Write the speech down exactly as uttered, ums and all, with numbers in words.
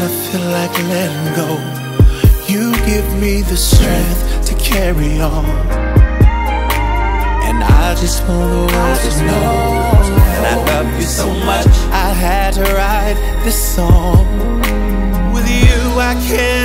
I feel like letting go, you give me the strength to carry on. And I just want the world to know that I love you so much, I had to write this song. With you I can't